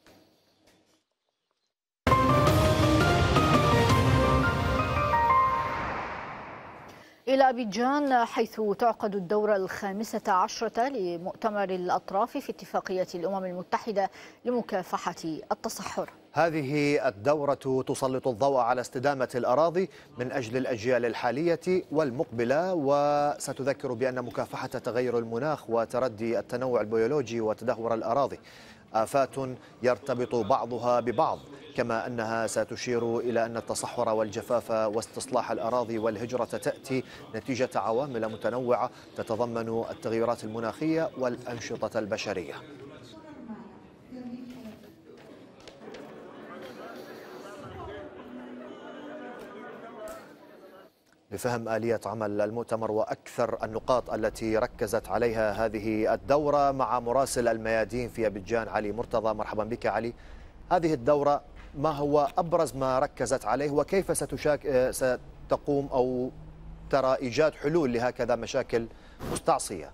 إلى أبيجان حيث تعقد الدورة الخامسة عشرة لمؤتمر الأطراف في اتفاقية الأمم المتحدة لمكافحة التصحر. هذه الدورة تسلط الضوء على استدامة الأراضي من أجل الأجيال الحالية والمقبلة، وستذكر بأن مكافحة تغير المناخ وتردي التنوع البيولوجي وتدهور الأراضي آفات يرتبط بعضها ببعض، كما أنها ستشير إلى أن التصحر والجفاف واستصلاح الأراضي والهجرة تأتي نتيجة عوامل متنوعة تتضمن التغيرات المناخية والأنشطة البشرية. لفهم آلية عمل المؤتمر وأكثر النقاط التي ركزت عليها هذه الدورة مع مراسل الميادين في أبيجان علي مرتضى. مرحبا بك علي. هذه الدورة ما هو أبرز ما ركزت عليه وكيف ستشاك ستقوم أو ترى إيجاد حلول لهكذا مشاكل مستعصية؟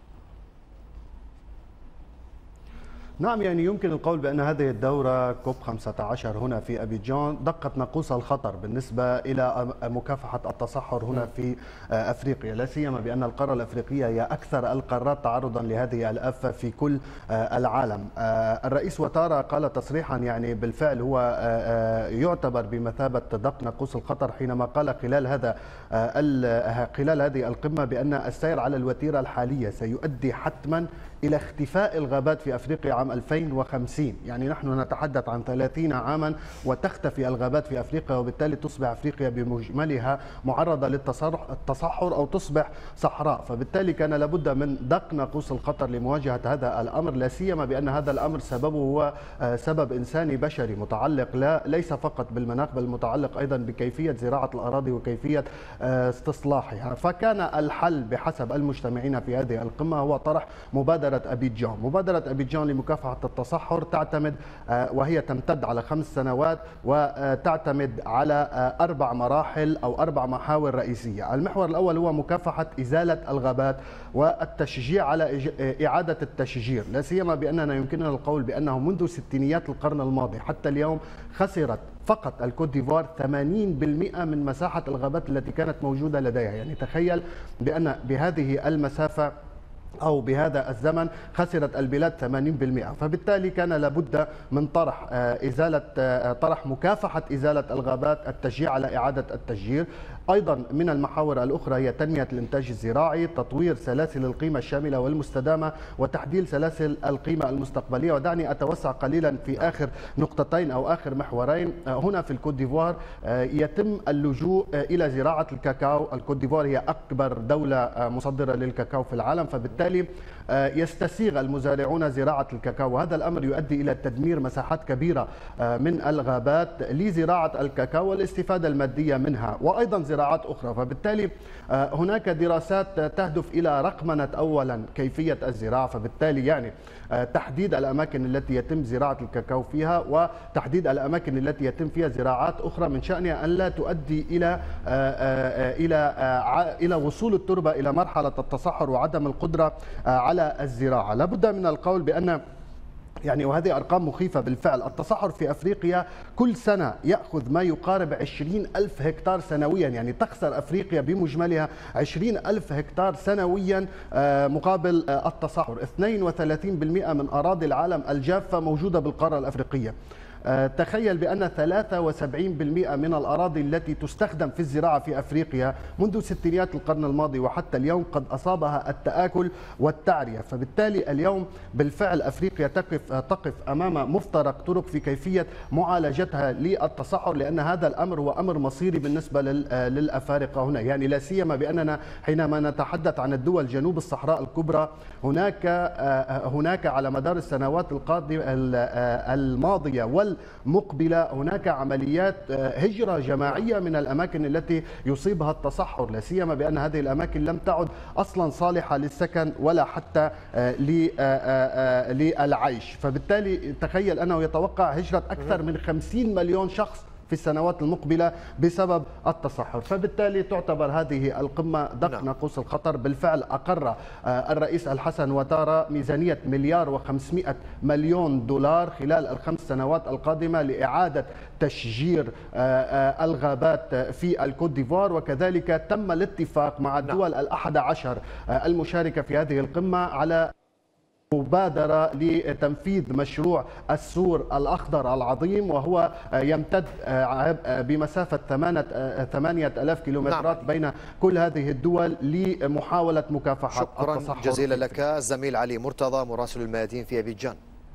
نعم، يعني يمكن القول بأن هذه الدورة كوب خمسة عشر هنا في أبيجان دقت ناقوس الخطر بالنسبة إلى مكافحة التصحر هنا في أفريقيا، لا سيما بأن القارة الأفريقية هي أكثر القارات تعرضا لهذه الآفة في كل العالم. الرئيس وتارا قال تصريحا يعني بالفعل هو يعتبر بمثابة دق ناقوس الخطر حينما قال خلال هذا خلال هذه القمة بأن السير على الوتيرة الحالية سيؤدي حتما إلى اختفاء الغابات في أفريقيا عام عام ألفين وخمسين، يعني نحن نتحدث عن ثلاثين عاما وتختفي الغابات في أفريقيا، وبالتالي تصبح أفريقيا بمجملها معرضة للتصحر أو تصبح صحراء. فبالتالي كان لابد من دق ناقوس الخطر لمواجهة هذا الأمر، لا سيما بأن هذا الأمر سببه هو سبب إنساني بشري متعلق لا ليس فقط بالمناخ بل متعلق أيضا بكيفية زراعة الأراضي وكيفية استصلاحها. فكان الحل بحسب المجتمعين في هذه القمة هو طرح مبادرة أبيجان. مبادرة أبيجان لمكافحة التصحر تعتمد وهي تمتد على خمس سنوات وتعتمد على أربع مراحل أو أربع محاور رئيسية. المحور الأول هو مكافحة إزالة الغابات والتشجيع على إعادة التشجير، لا سيما بأننا يمكننا القول بأنه منذ ستينيات القرن الماضي حتى اليوم خسرت فقط الكوت ديفوار ثمانين بالمئة من مساحة الغابات التي كانت موجودة لديها. يعني تخيل بأن بهذه المسافة أو بهذا الزمن خسرت البلاد ثمانين بالمئة. فبالتالي كان لابد من طرح إزالة طرح مكافحة إزالة الغابات، التشجيع على إعادة التشجير. أيضا من المحاور الأخرى هي تنمية الإنتاج الزراعي، تطوير سلاسل القيمة الشاملة والمستدامة، وتحديد سلاسل القيمة المستقبلية. ودعني أتوسع قليلا في آخر نقطتين أو آخر محورين. هنا في الكوت ديفوار يتم اللجوء إلى زراعة الكاكاو. الكوت ديفوار هي أكبر دولة مصدرة للكاكاو في العالم، فبالتالي يستسيغ المزارعون زراعة الكاكاو، وهذا الأمر يؤدي إلى تدمير مساحات كبيرة من الغابات لزراعة الكاكاو والاستفادة المادية منها، وأيضا زراعات أخرى. فبالتالي هناك دراسات تهدف إلى رقمنة أولا كيفية الزراعة، فبالتالي يعني تحديد الأماكن التي يتم زراعة الكاكاو فيها وتحديد الأماكن التي يتم فيها زراعات أخرى من شأنها أن لا تؤدي إلى إلى إلى وصول التربة إلى مرحلة التصحر وعدم القدرة على الزراعة. لابد من القول بأن يعني وهذه أرقام مخيفة بالفعل، التصحر في أفريقيا كل سنة يأخذ ما يقارب عشرين ألف هكتار سنويا، يعني تخسر أفريقيا بمجملها عشرين ألف هكتار سنويا مقابل التصحر. اثنين وثلاثين بالمئة من أراضي العالم الجافة موجودة بالقارة الأفريقية. تخيل بأن ثلاثة وسبعين بالمئة من الأراضي التي تستخدم في الزراعة في أفريقيا منذ ستينيات القرن الماضي وحتى اليوم قد أصابها التآكل والتعرية. فبالتالي اليوم بالفعل أفريقيا تقف تقف أمام مفترق طرق في كيفية معالجتها للتصحر، لأن هذا الأمر هو أمر مصيري بالنسبة للأفارقة هنا. يعني لا سيما بأننا حينما نتحدث عن الدول جنوب الصحراء الكبرى هناك هناك على مدار السنوات القادمة الماضية وال مقبلة هناك عمليات هجرة جماعية من الأماكن التي يصيبها التصحر، لا سيما بأن هذه الأماكن لم تعد أصلا صالحة للسكن ولا حتى للعيش. فبالتالي تخيل أنه يتوقع هجرة أكثر من خمسين مليون شخص في السنوات المقبلة بسبب التصحر. فبالتالي تعتبر هذه القمة دق ناقوس الخطر. بالفعل أقر الرئيس الحسن وتارا ميزانية مليار وخمسمائة مليون دولار خلال الخمس سنوات القادمة لإعادة تشجير الغابات في الكوت ديفوار، وكذلك تم الاتفاق مع الدول الأحد عشر المشاركة في هذه القمة على مبادرة لتنفيذ مشروع السور الأخضر العظيم، وهو يمتد بمسافة ثمانية آلاف كيلومترات نعم. بين كل هذه الدول لمحاولة مكافحة شكرا التصحر. شكرا جزيلا لك الزميل علي مرتضى مراسل الميادين في أبيجان.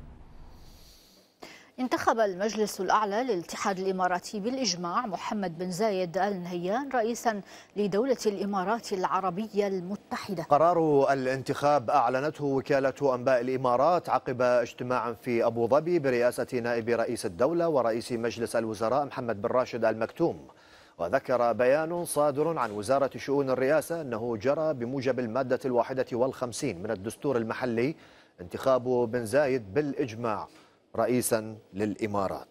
انتخب المجلس الأعلى للاتحاد الإماراتي بالإجماع محمد بن زايد آل نهيان رئيسا لدولة الإمارات العربية المتحدة. قرار الانتخاب أعلنته وكالة أنباء الإمارات عقب اجتماع في أبو ظبي برئاسة نائب رئيس الدولة ورئيس مجلس الوزراء محمد بن راشد آل مكتوم. وذكر بيان صادر عن وزارة شؤون الرئاسة أنه جرى بموجب المادة الواحدة والخمسين من الدستور المحلي انتخاب بن زايد بالإجماع رئيسا للإمارات.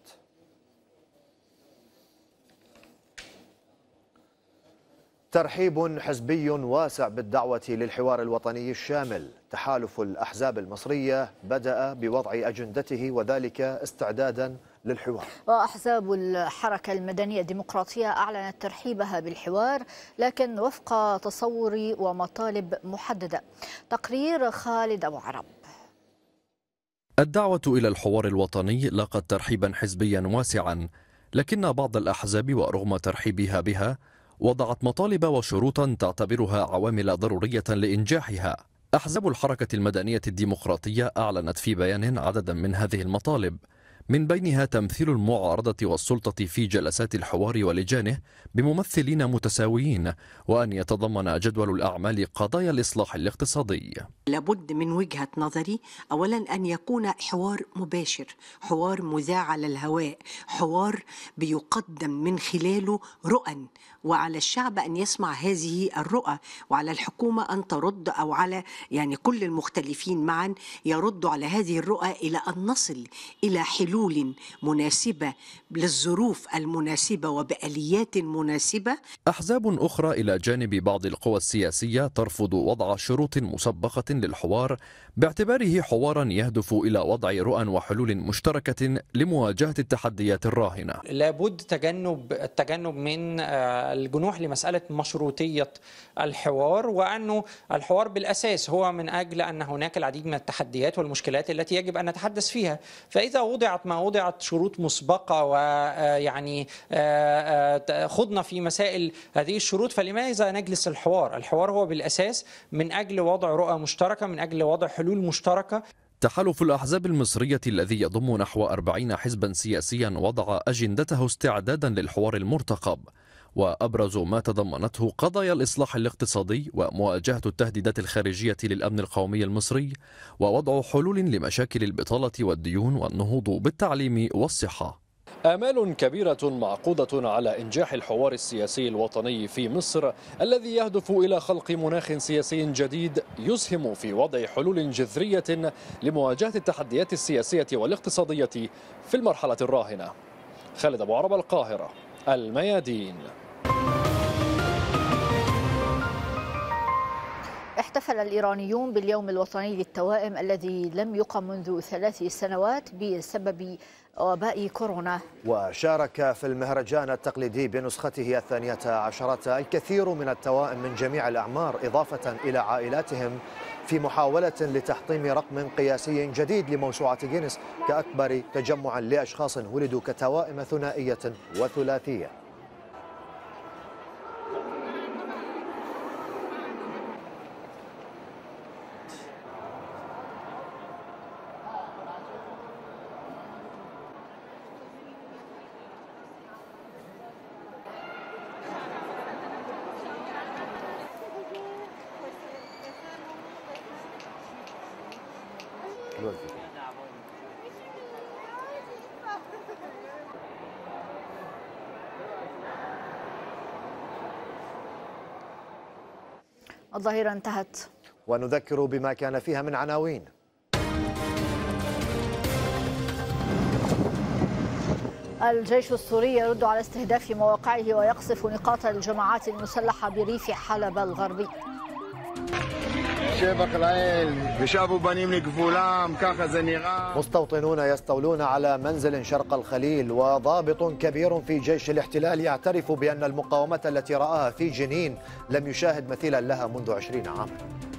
ترحيب حزبي واسع بالدعوة للحوار الوطني الشامل. تحالف الأحزاب المصرية بدأ بوضع أجندته وذلك استعدادا للحوار. وأحزاب الحركة المدنية الديمقراطية أعلنت ترحيبها بالحوار لكن وفق تصور ومطالب محددة. تقرير خالد أبو عرب. الدعوة إلى الحوار الوطني لاقت ترحيبا حزبيا واسعا، لكن بعض الأحزاب ورغم ترحيبها بها وضعت مطالب وشروطا تعتبرها عوامل ضرورية لإنجاحها. أحزاب الحركة المدنية الديمقراطية أعلنت في بيان عددا من هذه المطالب، من بينها تمثيل المعارضة والسلطة في جلسات الحوار ولجانه بممثلين متساويين، وأن يتضمن جدول الأعمال قضايا الإصلاح الاقتصادي. لابد من وجهة نظري أولا أن يكون حوار مباشر، حوار مذاع على الهواء، حوار بيقدم من خلاله رؤى، وعلى الشعب أن يسمع هذه الرؤى، وعلى الحكومة أن ترد، أو على يعني كل المختلفين معا يردوا على هذه الرؤى إلى أن نصل إلى حلول مناسبة للظروف المناسبة وبآليات مناسبة. أحزاب أخرى إلى جانب بعض القوى السياسية ترفض وضع شروط مسبقة للحوار باعتباره حوارا يهدف إلى وضع رؤى وحلول مشتركة لمواجهة التحديات الراهنة. لابد تجنب التجنب من الجنوح لمسألة مشروطية الحوار، وأنه الحوار بالأساس هو من أجل أن هناك العديد من التحديات والمشكلات التي يجب أن نتحدث فيها. فإذا وضعت ما وضعت شروط مسبقة ويعني خضنا في مسائل هذه الشروط، فلماذا نجلس الحوار؟ الحوار هو بالأساس من أجل وضع رؤى مشتركة، من أجل وضع حلول مشتركة. تحالف الأحزاب المصرية الذي يضم نحو أربعين حزبا سياسيا وضع أجندته استعدادا للحوار المرتقب، وأبرز ما تضمنته قضايا الإصلاح الاقتصادي ومواجهة التهديدات الخارجية للأمن القومي المصري، ووضع حلول لمشاكل البطالة والديون والنهوض بالتعليم والصحة. آمال كبيرة معقودة على إنجاح الحوار السياسي الوطني في مصر، الذي يهدف إلى خلق مناخ سياسي جديد يسهم في وضع حلول جذرية لمواجهة التحديات السياسية والاقتصادية في المرحلة الراهنة. خالد أبو عرب، القاهرة، الميادين. احتفل الإيرانيون باليوم الوطني للتوائم الذي لم يقم منذ ثلاث سنوات بسبب وباء كورونا. وشارك في المهرجان التقليدي بنسخته الثانية عشرة الكثير من التوائم من جميع الأعمار، إضافة إلى عائلاتهم، في محاولة لتحطيم رقم قياسي جديد لموسوعة جينيس كأكبر تجمع لأشخاص ولدوا كتوائم ثنائية وثلاثية. الظاهرة انتهت، ونذكر بما كان فيها من عناوين. الجيش السوري يرد على استهداف مواقعه ويقصف نقاط الجماعات المسلحة بريف حلب الغربي. مستوطنون يستولون على منزل شرق الخليل، وضابط كبير في جيش الاحتلال يعترف بأن المقاومة التي رآها في جنين لم يشاهد مثيلا لها منذ عشرين عاما.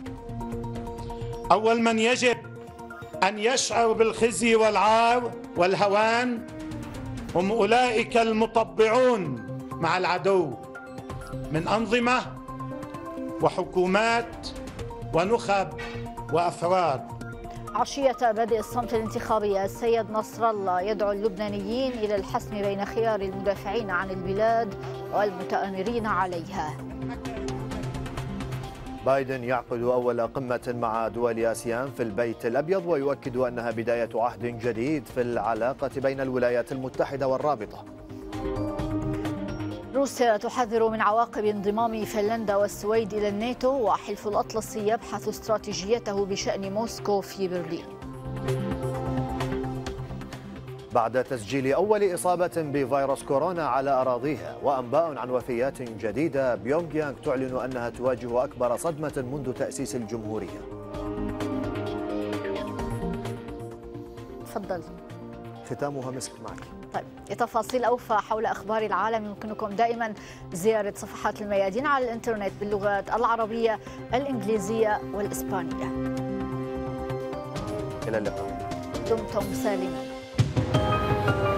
أول من يجب أن يشعر بالخزي والعار والهوان هم أولئك المطبعون مع العدو من أنظمة وحكومات ونخب وأفراد. عشية بدء الصمت الانتخابي، السيد نصر الله يدعو اللبنانيين إلى الحسم بين خيار المدافعين عن البلاد والمتآمرين عليها. بايدن يعقد أول قمة مع دول آسيان في البيت الأبيض، ويؤكد أنها بداية عهد جديد في العلاقة بين الولايات المتحدة والرابطة. روسيا تحذر من عواقب انضمام فنلندا والسويد إلى الناتو، وحلف الأطلسي يبحث استراتيجيته بشأن موسكو في برلين. بعد تسجيل أول إصابة بفيروس كورونا على أراضيها وأنباء عن وفيات جديدة، بيونغ يانغ تعلن أنها تواجه أكبر صدمة منذ تأسيس الجمهورية. تفضل. ختامها مسك معك. طيب، لتفاصيل أوفى حول أخبار العالم يمكنكم دائما زيارة صفحات الميادين على الإنترنت باللغات العربية، الإنجليزية والإسبانية. إلى اللقاء. دمتم سالمين.